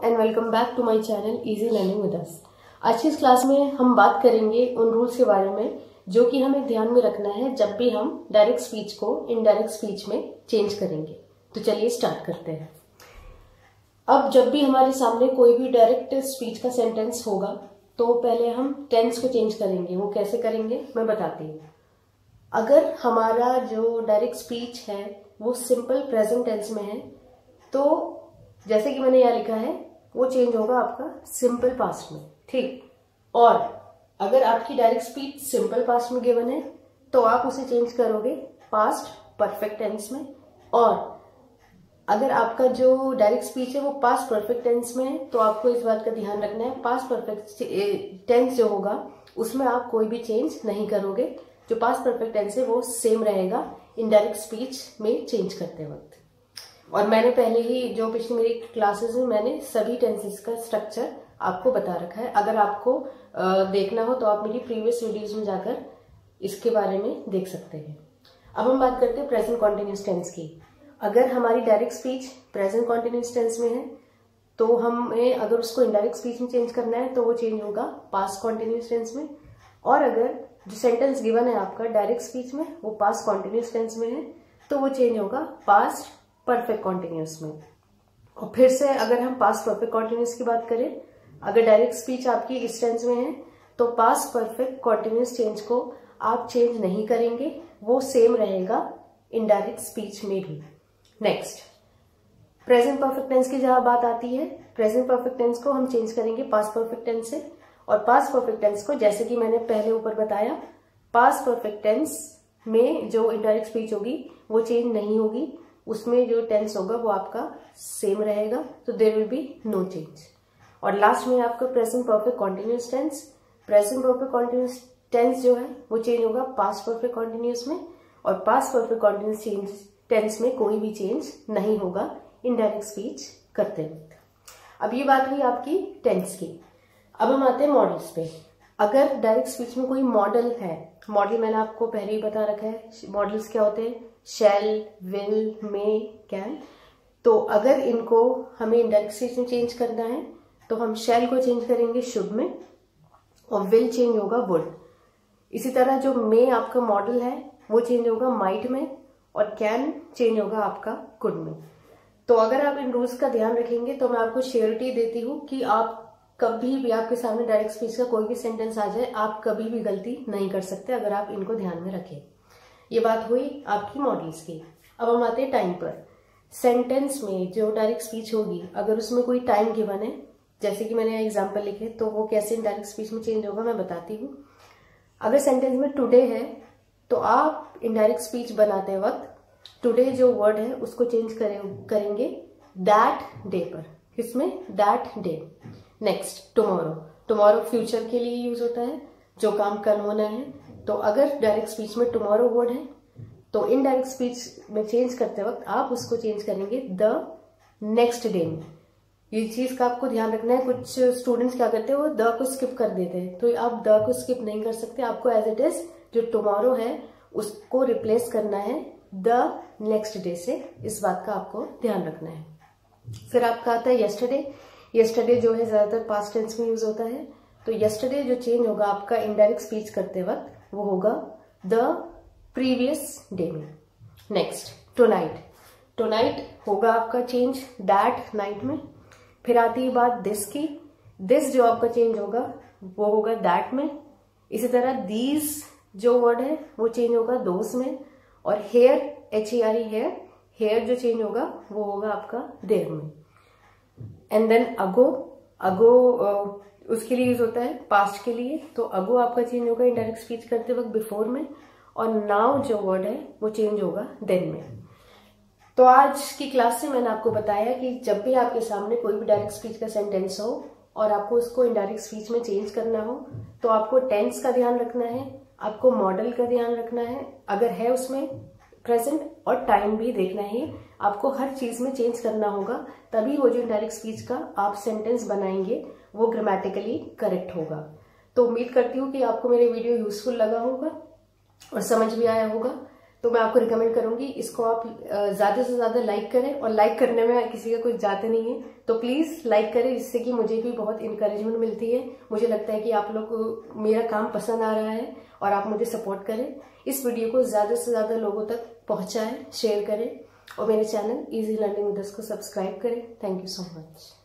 And welcome back to my channel easy learning with us. आज की इस class में हम बात करेंगे उन रूल्स के बारे में जो कि हमें ध्यान में रखना है जब भी हम डायरेक्ट स्पीच को इनडायरेक्ट स्पीच में चेंज करेंगे। तो चलिए स्टार्ट करते हैं। अब जब भी हमारे सामने कोई भी डायरेक्ट स्पीच का सेंटेंस होगा तो पहले हम टेंस को चेंज करेंगे। वो कैसे करेंगे मैं बताती हूँ। अगर हमारा जो डायरेक्ट स्पीच है वो सिंपल प्रेजेंट टेंस में है तो जैसे कि मैंने यहाँ लिखा है वो चेंज होगा आपका सिंपल पास्ट में, ठीक। और अगर आपकी डायरेक्ट स्पीच सिंपल पास्ट में गिवन है तो आप उसे चेंज करोगे पास्ट परफेक्ट टेंस में। और अगर आपका जो डायरेक्ट स्पीच है वो पास्ट परफेक्ट टेंस में है तो आपको इस बात का ध्यान रखना है पास्ट परफेक्ट टेंस जो होगा उसमें आप कोई भी चेंज नहीं करोगे। जो पास्ट परफेक्ट टेंस है वो सेम रहेगा इनडायरेक्ट स्पीच में चेंज करते वक्त। और मैंने पहले ही जो पिछली मेरी क्लासेस में मैंने सभी टेंसेस का स्ट्रक्चर आपको बता रखा है। अगर आपको देखना हो तो आप मेरी प्रीवियस वीडियोस में जाकर इसके बारे में देख सकते हैं। अब हम बात करते हैं प्रेजेंट कॉन्टिन्यूअस टेंस की। अगर हमारी direct speech present continuous tense में है तो हमें अगर उसको इनडायरेक्ट स्पीच में चेंज करना है तो वो चेंज होगा पास्ट कॉन्टिन्यूअस टेंस में। और अगर जो सेंटेंस गिवन है आपका डायरेक्ट स्पीच में वो पास्ट कॉन्टिन्यूअस टेंस में है तो वो चेंज होगा पास्ट परफेक्ट कॉन्टिन्यूअस में। और फिर से अगर हम पास्ट परफेक्ट कॉन्टिन्यूअस की बात करें, अगर डायरेक्ट स्पीच आपकी इस टेंस में है तो पास्ट परफेक्ट कॉन्टिन्यूअस चेंज को आप चेंज नहीं करेंगे, वो सेम रहेगा इनडायरेक्ट स्पीच में भी। नेक्स्ट, प्रेजेंट परफेक्ट टेंस की जहां बात आती है, प्रेजेंट परफेक्ट टेंस को हम चेंज करेंगे पास्ट परफेक्ट टेंस से। और पास्ट परफेक्ट टेंस को जैसे कि मैंने पहले ऊपर बताया, पास्ट परफेक्ट टेंस में जो इनडायरेक्ट स्पीच होगी वो चेंज नहीं होगी, उसमें जो टेंस होगा वो आपका सेम रहेगा, तो there will be no change. और लास्ट में आपका present perfect continuous tense, present perfect continuous tense जो है वो चेंज होगा पास्ट परफेक्ट कॉन्टिन्यूअस में। और पास्ट परफेक्ट कॉन्टिन्यूअस टेंस में कोई भी चेंज नहीं होगा इनडायरेक्ट स्पीच करते वक्त। अब ये बात हुई आपकी टेंस की। अब हम आते हैं मॉडल्स पे। अगर डायरेक्ट स्पीच में कोई मॉडल है, मॉडल मैंने आपको पहले ही बता रखा है, मॉडल्स क्या होते हैं, शैल, विल, मे, कैन। तो अगर इनको हमें इनडायरेक्ट स्पीच में चेंज करना है तो हम शैल को चेंज करेंगे शुड में और विल चेंज होगा वुड। इसी तरह जो मे आपका मॉडल है वो चेंज होगा माइट में और कैन चेंज होगा आपका कुड में। तो अगर आप इन रूल्स का ध्यान रखेंगे तो मैं आपको श्योरिटी देती हूँ कि आप कभी भी आपके सामने डायरेक्ट स्पीच का कोई भी सेंटेंस आ जाए आप कभी भी गलती नहीं कर सकते अगर आप इनको ध्यान में रखें। ये बात हुई आपकी मॉडल्स की। अब हम आते हैं टाइम पर। सेंटेंस में जो डायरेक्ट स्पीच होगी अगर उसमें कोई टाइम गिवन है, जैसे कि मैंने एग्जांपल लिखे, तो वो कैसे डायरेक्ट स्पीच में चेंज होगा मैं बताती हूँ। अगर सेंटेंस में टुडे है तो आप इनडायरेक्ट स्पीच बनाते वक्त टुडे जो वर्ड है उसको चेंज करेंगे दैट डे पर। किसमें, that day. Next, tomorrow, tomorrow future के लिए यूज होता है, जो काम कल होना है। तो अगर डायरेक्ट स्पीच में टुमारो वर्ड है तो इनडायरेक्ट स्पीच में चेंज करते वक्त आप उसको चेंज करेंगे द नेक्स्ट डे में। ये चीज का आपको ध्यान रखना है। कुछ स्टूडेंट्स क्या करते हैं, वो द को स्किप कर देते हैं, तो आप द को स्किप नहीं कर सकते। आपको एज इट इज जो टुमारो है उसको रिप्लेस करना है द नेक्स्ट डे से। इस बात का आपको ध्यान रखना है। फिर आपका आता है यस्टरडे। यस्टरडे जो है ज्यादातर पास्ट टेंस में यूज होता है, तो यस्टरडे जो चेंज होगा आपका इनडायरेक्ट स्पीच करते वक्त वो होगा द प्रीवियस डे में। Next, tonight. टुनाइट होगा आपका चेंज दैट नाइट में। फिर आती है बात दिस की। दिस जो आपका चेंज होगा वो होगा दैट में। इसी तरह दीज जो वर्ड है वो चेंज होगा दोस में। और हेयर, HERE, हेयर, हेयर जो चेंज होगा वो होगा आपका देयर में। एंड देन अगो, अगो उसके लिए यूज होता है पास्ट के लिए, तो अगो आपका चेंज होगा इनडायरेक्ट स्पीच करते वक्त बिफोर में। और नाउ जो वर्ड है वो चेंज होगा देन में। तो आज की क्लास से मैंने आपको बताया कि जब भी आपके सामने कोई भी डायरेक्ट स्पीच का सेंटेंस हो और आपको उसको इनडायरेक्ट स्पीच में चेंज करना हो तो आपको टेंस का ध्यान रखना है, आपको मॉडल का ध्यान रखना है, अगर है उसमें प्रेजेंट, और टाइम भी देखना है। आपको हर चीज में चेंज करना होगा, तभी वो जो इनडायरेक्ट स्पीच का आप सेंटेंस बनाएंगे वो ग्रामेटिकली करेक्ट होगा। तो उम्मीद करती हूँ कि आपको मेरे वीडियो यूजफुल लगा होगा और समझ भी आया होगा। तो मैं आपको रिकमेंड करूंगी इसको आप ज्यादा से ज्यादा लाइक करें, और लाइक करने में किसी का कुछ जाते नहीं है, तो प्लीज लाइक करें, जिससे कि मुझे भी बहुत इंकरेजमेंट मिलती है। मुझे लगता है कि आप लोग को मेरा काम पसंद आ रहा है और आप मुझे सपोर्ट करें। इस वीडियो को ज्यादा से ज्यादा लोगों तक पहुंचाएं, शेयर करें, और मेरे channel easy learning with us को सब्सक्राइब करें। Thank you so much.